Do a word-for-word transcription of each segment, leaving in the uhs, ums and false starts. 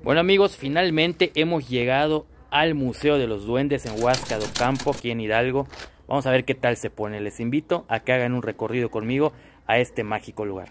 Bueno amigos, finalmente hemos llegado al Museo de los Duendes en Huasca de Ocampo, aquí en Hidalgo. Vamos a ver qué tal se pone. Les invito a que hagan un recorrido conmigo a este mágico lugar.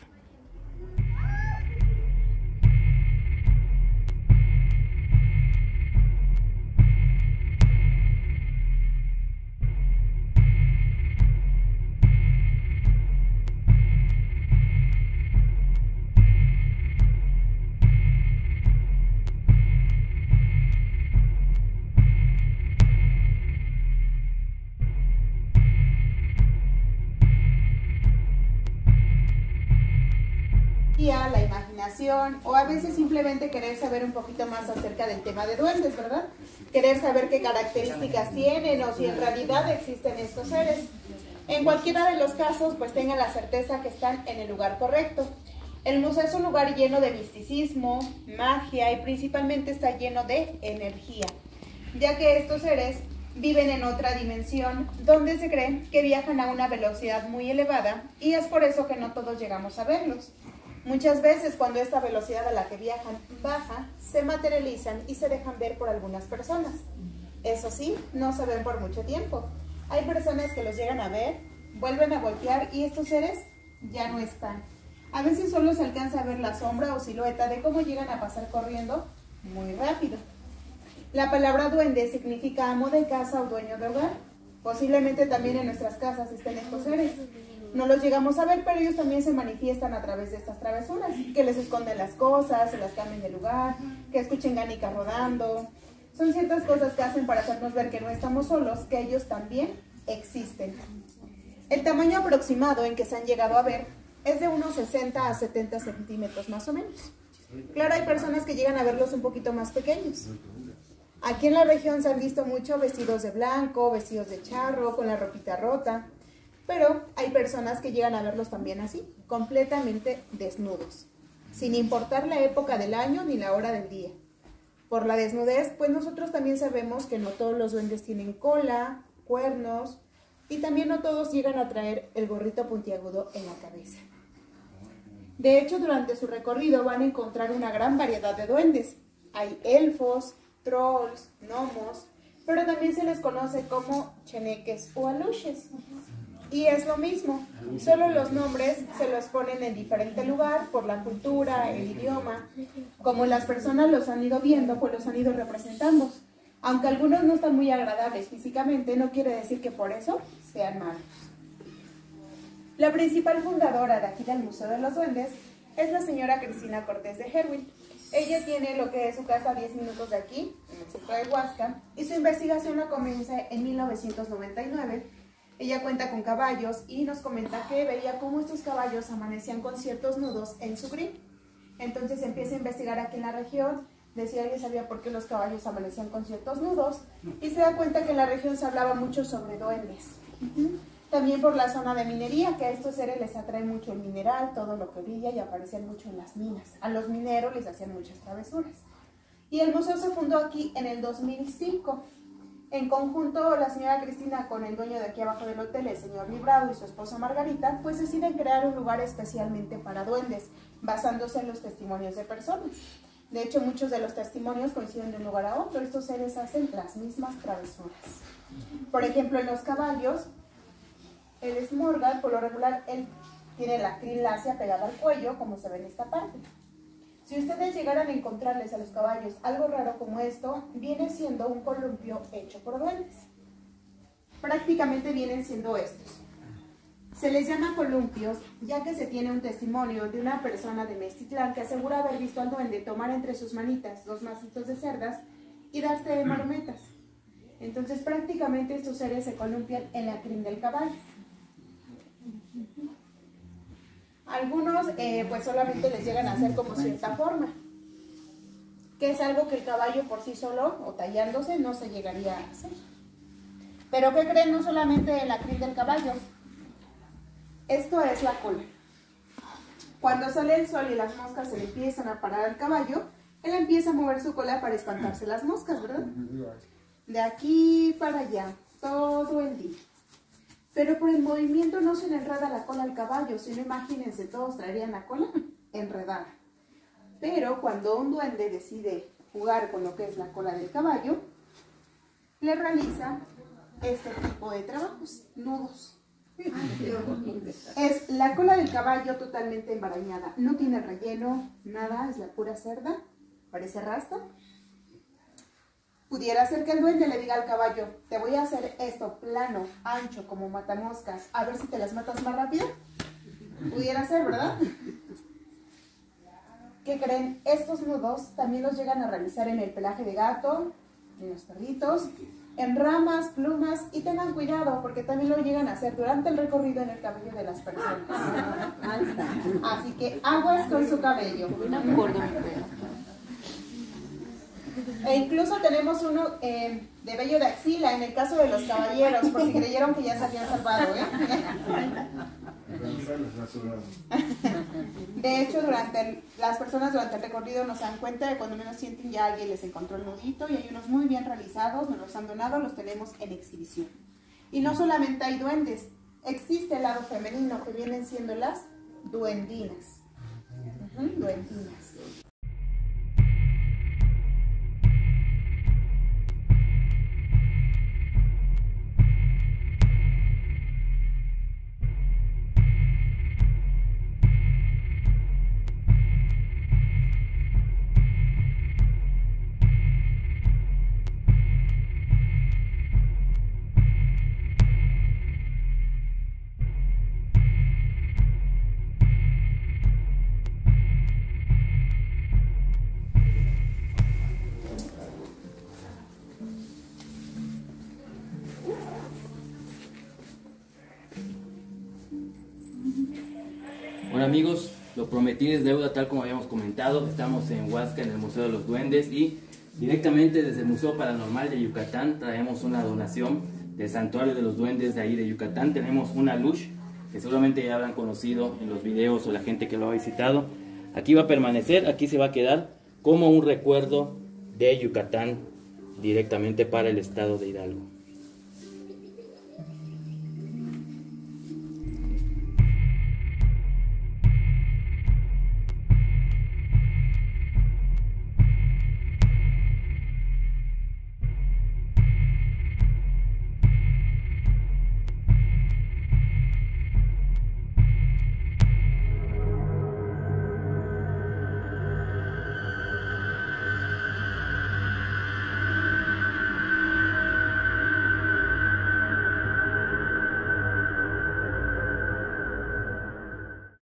La imaginación, o a veces simplemente querer saber un poquito más acerca del tema de duendes, ¿verdad? Querer saber qué características tienen o si en realidad existen estos seres. En cualquiera de los casos, pues tengan la certeza que están en el lugar correcto. El museo es un lugar lleno de misticismo, magia y principalmente está lleno de energía, ya que estos seres viven en otra dimensión donde se cree que viajan a una velocidad muy elevada y es por eso que no todos llegamos a verlos. Muchas veces cuando esta velocidad a la que viajan baja, se materializan y se dejan ver por algunas personas. Eso sí, no se ven por mucho tiempo. Hay personas que los llegan a ver, vuelven a voltear y estos seres ya no están. A veces solo se alcanza a ver la sombra o silueta de cómo llegan a pasar corriendo muy rápido. La palabra duende significa amo de casa o dueño de hogar. Posiblemente también en nuestras casas estén estos seres. No los llegamos a ver, pero ellos también se manifiestan a través de estas travesuras, que les esconden las cosas, se las cambian de lugar, que escuchen gánicas rodando. Son ciertas cosas que hacen para hacernos ver que no estamos solos, que ellos también existen. El tamaño aproximado en que se han llegado a ver es de unos sesenta a setenta centímetros más o menos. Claro, hay personas que llegan a verlos un poquito más pequeños. Aquí en la región se han visto mucho vestidos de blanco, vestidos de charro, con la ropita rota. Pero hay personas que llegan a verlos también así, completamente desnudos, sin importar la época del año ni la hora del día. Por la desnudez, pues nosotros también sabemos que no todos los duendes tienen cola, cuernos, y también no todos llegan a traer el gorrito puntiagudo en la cabeza. De hecho, durante su recorrido van a encontrar una gran variedad de duendes. Hay elfos, trolls, gnomos, pero también se les conoce como cheneques o aluches. Y es lo mismo, solo los nombres se los ponen en diferente lugar por la cultura, el idioma. Como las personas los han ido viendo, pues los han ido representando. Aunque algunos no están muy agradables físicamente, no quiere decir que por eso sean malos. La principal fundadora de aquí del Museo de los Duendes es la señora Cristina Cortés de Herwin. Ella tiene lo que es su casa a diez minutos de aquí, en el centro de Huasca, y su investigación la comienza en mil novecientos noventa y nueve. Ella cuenta con caballos y nos comenta que veía cómo estos caballos amanecían con ciertos nudos en su crin. Entonces empieza a investigar aquí en la región, decía que sabía por qué los caballos amanecían con ciertos nudos y se da cuenta que en la región se hablaba mucho sobre duendes. Uh-huh. También por la zona de minería, que a estos seres les atrae mucho el mineral, todo lo que brilla y aparecen mucho en las minas. A los mineros les hacían muchas travesuras. Y el museo se fundó aquí en el dos mil cinco. En conjunto, la señora Cristina con el dueño de aquí abajo del hotel, el señor Librado y su esposa Margarita, pues deciden crear un lugar especialmente para duendes, basándose en los testimonios de personas. De hecho, muchos de los testimonios coinciden de un lugar a otro. Estos seres hacen las mismas travesuras. Por ejemplo, en los caballos, el Smorgal, por lo regular, él tiene la crin lacia pegada al cuello, como se ve en esta parte. Si ustedes llegaran a encontrarles a los caballos algo raro como esto, viene siendo un columpio hecho por duendes. Prácticamente vienen siendo estos. Se les llama columpios, ya que se tiene un testimonio de una persona de Mextitlán que asegura haber visto al duende tomar entre sus manitas dos macitos de cerdas y darse de marometas. Entonces prácticamente estos seres se columpian en la crin del caballo. Algunos eh, pues solamente les llegan a hacer como cierta forma, que es algo que el caballo por sí solo o tallándose no se llegaría a hacer. Pero ¿qué creen? No solamente en la crin del caballo, esto es la cola. Cuando sale el sol y las moscas se le empiezan a parar al caballo, él empieza a mover su cola para espantarse las moscas, ¿verdad? De aquí para allá, todo el día. Pero por el movimiento no se le enreda la cola al caballo, sino imagínense, todos traerían la cola enredada. Pero cuando un duende decide jugar con lo que es la cola del caballo, le realiza este tipo de trabajos, nudos. Es la cola del caballo totalmente embarañada, no tiene relleno, nada, es la pura cerda, parece rasta. Pudiera ser que el duende le diga al caballo, te voy a hacer esto plano, ancho, como matamoscas, a ver si te las matas más rápido. Pudiera ser, ¿verdad? ¿Qué creen? Estos nudos también los llegan a realizar en el pelaje de gato, en los perritos, en ramas, plumas, y tengan cuidado porque también lo llegan a hacer durante el recorrido en el cabello de las personas. Así que aguas con su cabello. E incluso tenemos uno eh, de vello de axila en el caso de los caballeros, por si creyeron que ya se habían salvado, ¿eh? De hecho, durante el, las personas durante el recorrido nos dan cuenta de cuando menos sienten ya alguien les encontró el nudito, y hay unos muy bien realizados, nos los han donado, los tenemos en exhibición. Y no solamente hay duendes, existe el lado femenino que vienen siendo las duendinas. Uh-huh, duendinas. Bueno amigos, lo prometido es deuda, tal como habíamos comentado. Estamos en Huasca, en el Museo de los Duendes, y directamente desde el Museo Paranormal de Yucatán traemos una donación del Santuario de los Duendes de ahí de Yucatán. Tenemos una lush que seguramente ya habrán conocido en los videos o la gente que lo ha visitado. Aquí va a permanecer, aquí se va a quedar como un recuerdo de Yucatán directamente para el estado de Hidalgo.